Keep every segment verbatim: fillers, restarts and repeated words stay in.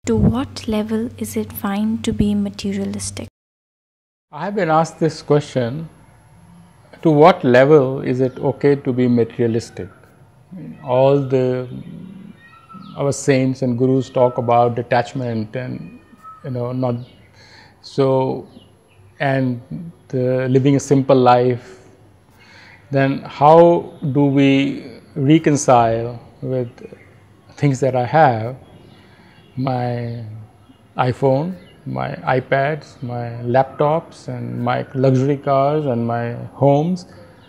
To what level is it fine to be materialistic? I have been asked this question, to what level is it okay to be materialistic? All the our saints and gurus talk about detachment and you know not so and the living a simple life. Then how do we reconcile with things that I have, my iPhone, my iPads, my laptops and my luxury cars and my homes?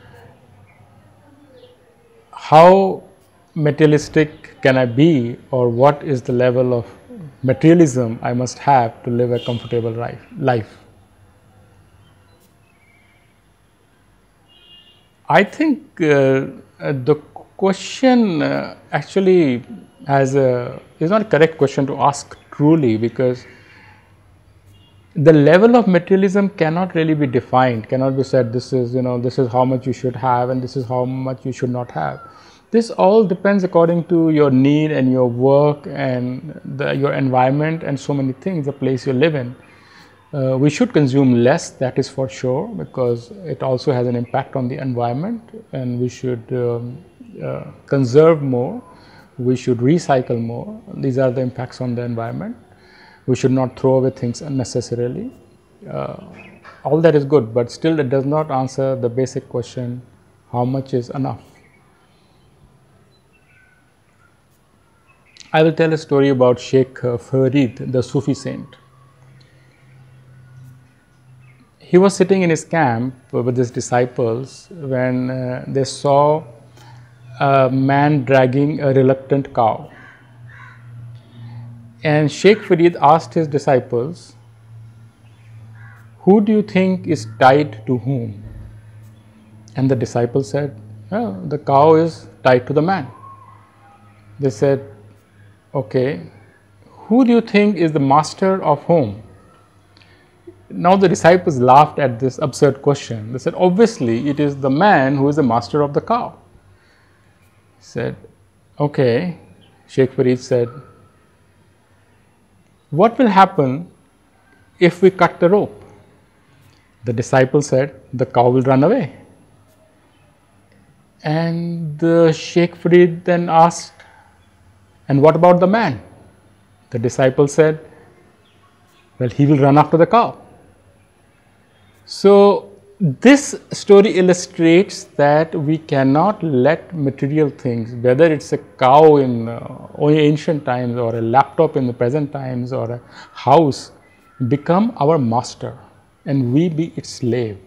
How materialistic can I be, or what is the level of materialism I must have to live a comfortable life? I think uh, the question uh, actually has a is not a correct question to ask truly, because the level of materialism cannot really be defined, cannot be said this is you know this is how much you should have and this is how much you should not have. This all depends according to your need and your work and the, your environment and so many things, the place you live in. Uh, we should consume less, that is for sure, because it also has an impact on the environment, and we should um, uh, conserve more, we should recycle more. These are the impacts on the environment. We should not throw away things unnecessarily. Uh, all that is good, but still it does not answer the basic question, how much is enough? I will tell a story about Sheikh Farid, the Sufi saint. He was sitting in his camp with his disciples when uh, they saw a man dragging a reluctant cow. And Sheikh Farid asked his disciples, "Who do you think is tied to whom?" And the disciples said, "Oh, the cow is tied to the man." They said, "Okay, who do you think is the master of whom?" Now the disciples laughed at this absurd question. They said, "Obviously it is the man who is the master of the cow." He said, "Okay." Sheikh Farid said, "What will happen if we cut the rope?" The disciple said, "The cow will run away." And the Sheikh Farid then asked, "And what about the man?" The disciple said, "Well, he will run after the cow." So this story illustrates that we cannot let material things, whether it's a cow in uh, ancient times or a laptop in the present times or a house, become our master and we be its slave.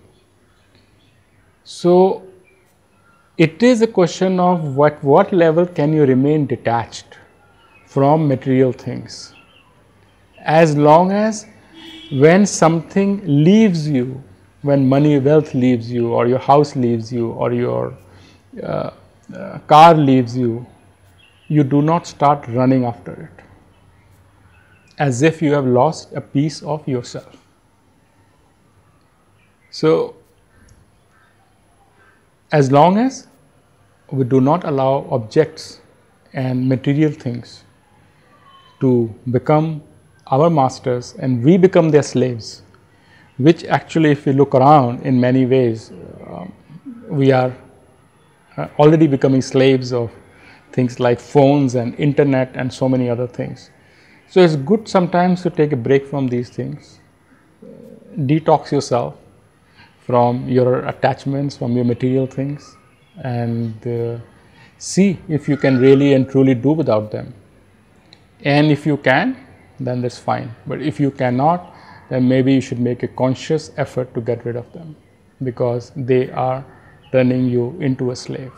So it is a question of what, what level can you remain detached from material things. As long as when something leaves you, when money, wealth leaves you, or your house leaves you, or your uh, uh, car leaves you, you do not start running after it, as if you have lost a piece of yourself. So, as long as we do not allow objects and material things to become our masters and we become their slaves, which actually, if we look around in many ways, uh, we are uh, already becoming slaves of things like phones and internet and so many other things. So it's good sometimes to take a break from these things, detox yourself from your attachments, from your material things, and uh, see if you can really and truly do without them. And if you can, then that's fine. But if you cannot, then maybe you should make a conscious effort to get rid of them, because they are turning you into a slave.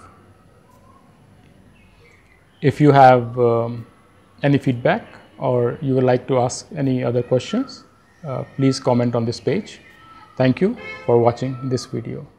If you have um, any feedback or you would like to ask any other questions, uh, please comment on this page. Thank you for watching this video.